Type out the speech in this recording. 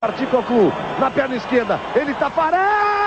Partiu Cocu, na perna esquerda, ele tá parado!